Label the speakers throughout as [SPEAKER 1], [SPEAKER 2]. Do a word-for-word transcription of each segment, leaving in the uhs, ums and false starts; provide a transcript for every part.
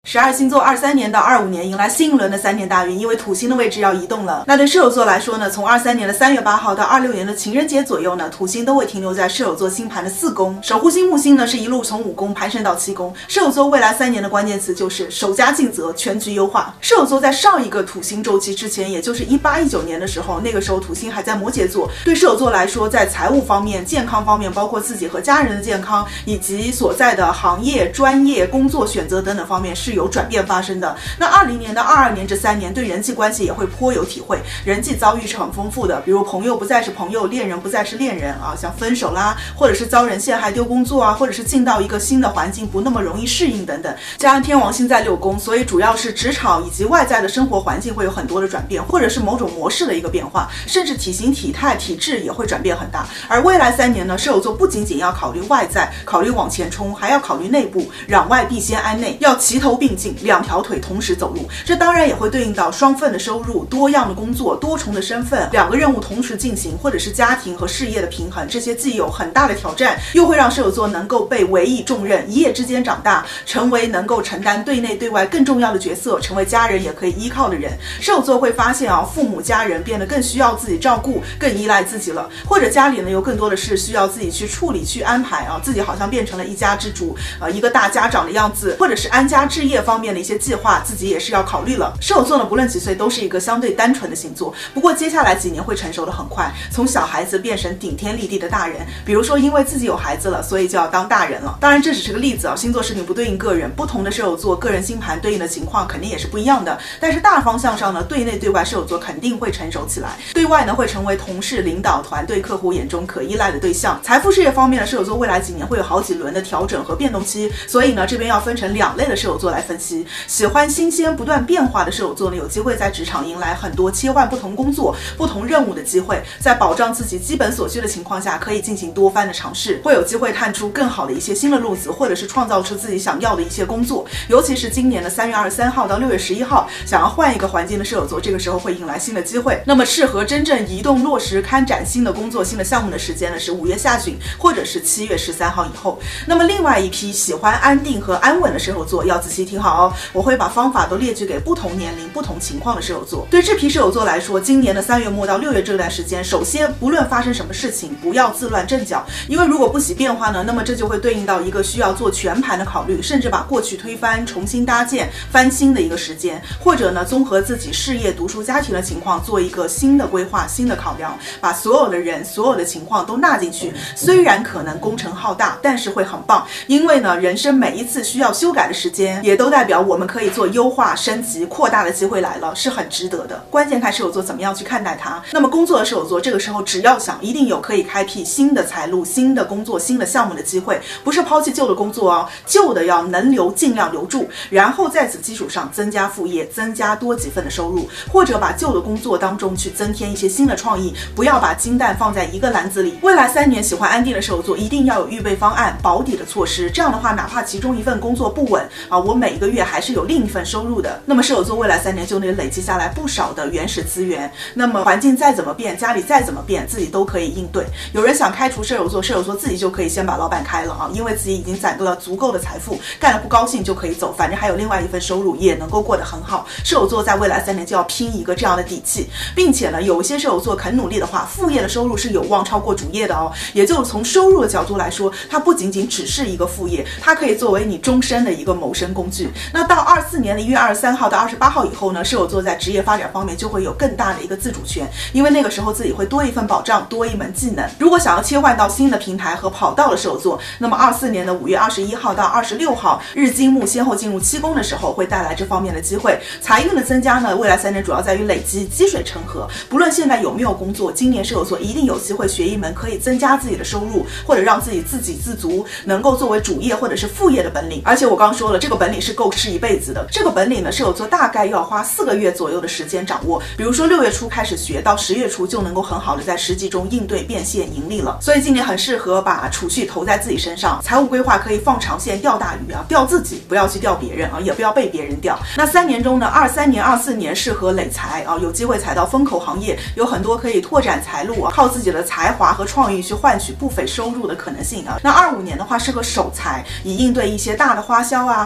[SPEAKER 1] 十二星座二三年到二五年迎来新一轮的三年大运，因为土星的位置要移动了。那对射手座来说呢，从二三年的三月八号到二六年的情人节左右呢，土星都会停留在射手座星盘的四宫，守护星木星呢是一路从五宫攀升到七宫。射手座未来三年的关键词就是守家尽责，全局优化。射手座在上一个土星周期之前，也就是一八一九年的时候，那个时候土星还在摩羯座。对射手座来说，在财务方面、健康方面，包括自己和家人的健康，以及所在的行业、专业、工作选择等等方面是有转变发生的。那二零年到二二年这三年对人际关系也会颇有体会，人际遭遇是很丰富的，比如朋友不再是朋友，恋人不再是恋人啊，像分手啦，或者是遭人陷害丢工作啊，或者是进到一个新的环境不那么容易适应等等。加上天王星在六宫，所以主要是职场以及外在的生活环境会有很多的转变，或者是某种模式的一个变化，甚至体型、体态、体质也会转变很大。而未来三年呢，射手座不仅仅要考虑外在，考虑往前冲，还要考虑内部，攘外必先安内，要齐头并进，两条腿同时走路。这当然也会对应到双份的收入、多样的工作、多重的身份，两个任务同时进行，或者是家庭和事业的平衡，这些既有很大的挑战，又会让射手座能够被委以重任，一夜之间长大，成为能够承担对内对外更重要的角色，成为家人也可以依靠的人。射手座会发现啊，父母家人变得更需要自己照顾，更依赖自己了，或者家里呢有更多的事需要自己去处理、去安排啊，自己好像变成了一家之主，呃，一个大家长的样子，或者是安家置业方面的一些计划，自己也是要考虑了。射手座呢，不论几岁都是一个相对单纯的星座，不过接下来几年会成熟的很快，从小孩子变成顶天立地的大人。比如说因为自己有孩子了，所以就要当大人了。当然这只是个例子啊，星座事情不对应个人，不同的射手座个人星盘对应的情况肯定也是不一样的。但是大方向上呢，对内对外射手座肯定会成熟起来，对外呢会成为同事、领导、团队、客户眼中可依赖的对象。财富事业方面的射手座未来几年会有好几轮的调整和变动期，所以呢这边要分成两类的射手座来分析。喜欢新鲜不断变化的射手座呢，有机会在职场迎来很多切换不同工作、不同任务的机会，在保障自己基本所需的情况下，可以进行多番的尝试，会有机会探出更好的一些新的路子，或者是创造出自己想要的一些工作。尤其是今年的三月二十三号到六月十一号，想要换一个环境的射手座，这个时候会迎来新的机会。那么适合真正移动落实开展新的工作、新的项目的时间呢，是五月下旬或者是七月十三号以后。那么另外一批喜欢安定和安稳的射手座要仔细听好哦，我会把方法都列举给不同年龄、不同情况的射手座。对这批射手座来说，今年的三月末到六月这段时间，首先不论发生什么事情，不要自乱阵脚，因为如果不喜变化呢，那么这就会对应到一个需要做全盘的考虑，甚至把过去推翻、重新搭建、翻新的一个时间，或者呢综合自己事业、读书、家庭的情况，做一个新的规划、新的考量，把所有的人、所有的情况都纳进去。虽然可能工程浩大，但是会很棒，因为呢人生每一次需要修改的时间，也都代表我们可以做优化、升级、扩大的机会来了，是很值得的。关键看射手座怎么样去看待它。那么工作的射手座这个时候只要想，一定有可以开辟新的财路、新的工作、新的项目的机会，不是抛弃旧的工作哦，旧的要能留尽量留住，然后在此基础上增加副业，增加多几份的收入，或者把旧的工作当中去增添一些新的创意，不要把金蛋放在一个篮子里。未来三年喜欢安定的射手座一定要有预备方案、保底的措施，这样的话哪怕其中一份工作不稳啊，我每一个月还是有另一份收入的。那么射手座未来三年就能累积下来不少的原始资源，那么环境再怎么变，家里再怎么变，自己都可以应对。有人想开除射手座，射手座自己就可以先把老板开了啊，因为自己已经攒够了足够的财富，干了不高兴就可以走，反正还有另外一份收入，也能够过得很好。射手座在未来三年就要拼一个这样的底气，并且呢，有一些射手座肯努力的话，副业的收入是有望超过主业的哦。也就是从收入的角度来说，它不仅仅只是一个副业，它可以作为你终身的一个谋生工具。那到二四年的一月二十三号到二十八号以后呢，射手座在职业发展方面就会有更大的一个自主权，因为那个时候自己会多一份保障，多一门技能。如果想要切换到新的平台和跑道的射手座，那么二四年的五月二十一号到二十六号，日金木先后进入七宫的时候，会带来这方面的机会。财运的增加呢，未来三年主要在于累积积水成河。不论现在有没有工作，今年射手座一定有机会学一门可以增加自己的收入，或者让自己自给自足，能够作为主业或者是副业的本领。而且我刚说了，这个本领是够吃一辈子的。这个本领呢，射手座大概要花四个月左右的时间掌握。比如说六月初开始学，到十月初就能够很好的在实际中应对变现盈利了。所以今年很适合把储蓄投在自己身上，财务规划可以放长线钓大鱼啊，钓自己，不要去钓别人啊，也不要被别人钓。那三年中呢，二三年、二四年适合累财啊，有机会踩到风口行业，有很多可以拓展财路啊，靠自己的才华和创意去换取不菲收入的可能性啊。那二五年的话适合守财，以应对一些大的花销啊，比如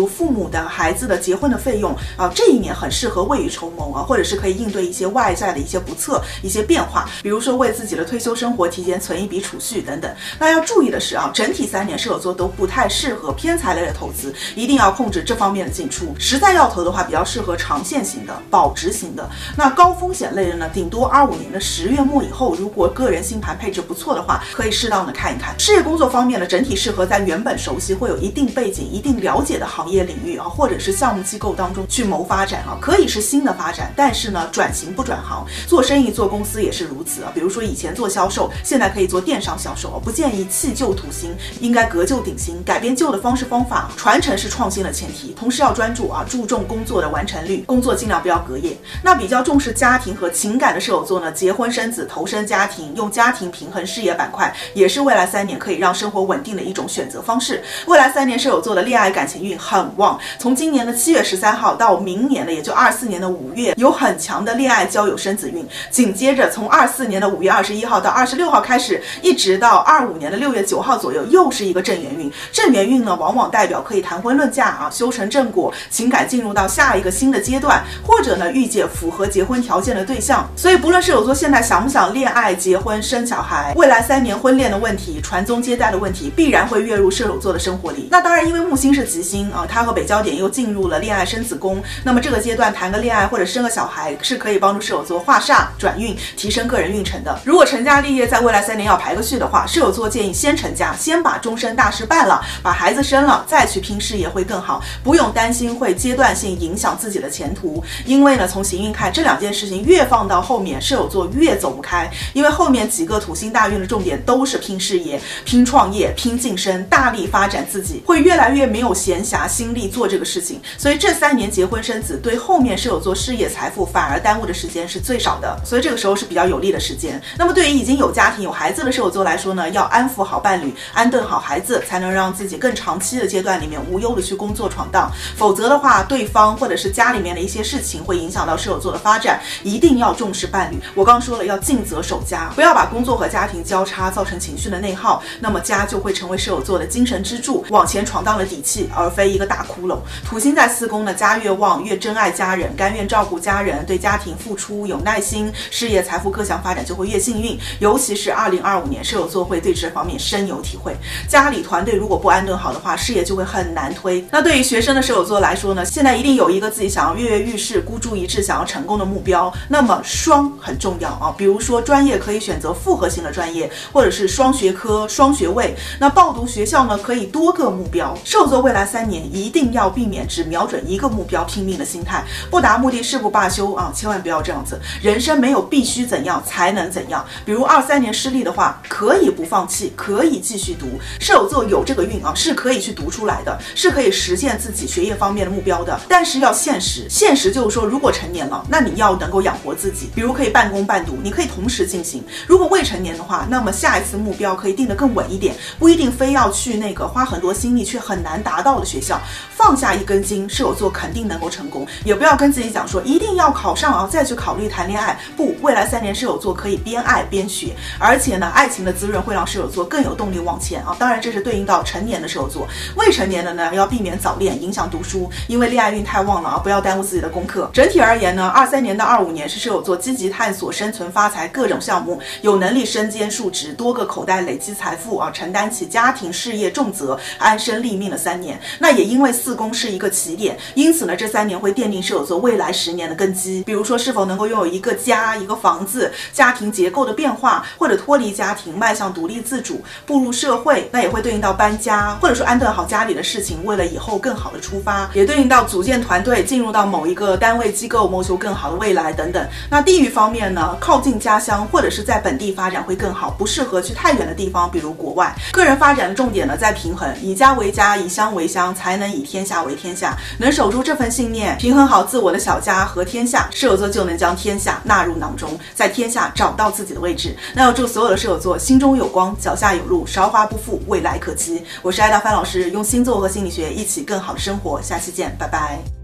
[SPEAKER 1] 父母的孩子的结婚的费用啊，这一年很适合未雨绸缪啊，或者是可以应对一些外在的一些不测、一些变化，比如说为自己的退休生活提前存一笔储蓄等等。那要注意的是啊，整体三年射手座都不太适合偏财类的投资，一定要控制这方面的进出。实在要投的话，比较适合长线型的、保值型的。那高风险类的呢，顶多二五年的十月末以后，如果个人星盘配置不错的话，可以适当的看一看。事业工作方面呢，整体适合在原本熟悉、会有一定背景、一定了解的行业领域啊，或者是项目机构当中去谋发展啊，可以是新的发展，但是呢，转型不转行。做生意、做公司也是如此啊。比如说以前做销售，现在可以做电商销售啊，不建议弃旧图新，应该革旧鼎新，改变旧的方式方法。传承是创新的前提，同时要专注啊，注重工作的完成率，工作尽量不要隔夜。那比较重视家庭和情感的射手座呢，结婚生子、投身家庭，用家庭平衡事业板块，也是未来三年可以让生活稳定的一种选择方式。未来三年射手座的恋爱感情运很旺，从今年的七月十三号到明年的也就二四年的五月，有很强的恋爱、交友、生子运。紧接着从二四年的五月二十一号到二十六号开始，一直到二五年的六月九号左右，又是一个正缘运。正缘运呢，往往代表可以谈婚论嫁啊，修成正果，情感进入到下一个新的阶段，或者呢遇见符合结婚条件的对象。所以不论射手座现在想不想恋爱、结婚、生小孩，未来三年婚恋的问题、传宗接代的问题，必然会跃入射手座的生活里。那当然，因为木星是吉星啊，它和北焦点又进入了恋爱生子宫，那么这个阶段谈个恋爱或者生个小孩，是可以帮助射手座化煞转运，提升个人运程的。如果成家立业在未来三年要排个序的话，射手座建议先成家，先把终身大事办了，把孩子生了，再去拼事业会更好，不用担心会阶段性影响自己的前途。因为呢，从行运看，这两件事情越放到后面，射手座越走不开，因为后面几个土星大运的重点都是拼事业、拼创业、拼晋升，大力发展自己，会越来越没有闲暇心力做这个事情。所以这三年结婚生子，对后面射手座事业财富反而耽误的时间是最少的，所以这个时候是比较有利的时间。那么对于已经有家庭有孩子的射手座来说呢，要安抚好伴侣，安顿好孩子，才能让自己更长期的阶段里面无忧的去工作闯荡。否则的话，对方或者是家里面的一些事情会影响到射手座的发展，一定要重视伴侣。我刚说了，要尽责守家，不要把工作和家庭交叉，造成情绪的内耗，那么家就会成为射手座的精神支柱，往前闯荡的底气，而非一个大窟窿。土星在四宫呢，家越旺，越珍爱家人，甘愿照顾家人，对家庭付出，有耐心，事业财富各项发展就会越幸运。尤其是二零二五年，射手座会对这方面深有体会。家里团队如果不安顿好的话，事业就会很难推。那对于学生的射手座来说呢，现在一定有一个自己想要跃跃欲试、孤注一掷、想要成功的目标。那么双很重要啊，比如说专业可以选择复合型的专业，或者是双学科、双学位。那报读学校呢，可以多个目标。射手座未来三年一定要避免只瞄准一个目标拼命的心态，不达目的誓不罢休啊，千万不要这样子。人生没有必须怎样才能怎样，比如二三年失利的话，可以不放弃，可以继续读。射手座有这个运啊，是可以去读出来的，是可以实现自己学业方面的目标的。但是要现实，现实就是说，如果成年了，那你要能够养活自己，比如可以半工半读，你可以同时进行。如果未成年的话，那么下一次目标可以定得更稳一点，不一定非要去那个花很多心力却很难达到的学校，放下一根筋，射手座肯定能够成功。也不要跟自己讲说一定要考上啊，再去考虑谈恋爱。不，未来三年射手座可以边爱边学，而且呢，爱情的滋润会让射手座更有动力往前啊。当然，这是对应到成年的射手座，未成年的呢，要避免早恋影响读书，因为恋爱运太旺了啊，不要耽误自己的功课。整体而言呢，二三年到二五年是射手座积极探索生存发财各种项目，有能力身兼数职，多个口袋累积财富啊，承担起家庭事业重责，安身立命的三年。那也因为四宫是一个起点，因此呢，这三年会奠定射手座未来十年的根基。比如说，是否能够拥有一个家、一个房子，家庭结构的变化，或者脱离家庭，迈向独立自主，步入社会，那也会对应到搬家，或者说安顿好家里的事情，为了以后更好的出发，也对应到组建团队，进入到某一个单位机构，谋求更好的未来等等。那地域方面呢，靠近家乡或者是在本地发展会更好，不适合去太远的地方，比如国外。个人发展的重点呢在平衡，以家为家，以乡为乡，才能以天下为天下。能守住这份信念，平衡好自我的小家和天下，射手座就能将天下纳入囊中，在天下找到自己的位置。那要祝所有的射手座心中有光，脚下有路，韶华不负，未来可期。我是爱大帆老师，用星座和心理学一起更好的生活，下期见，拜拜。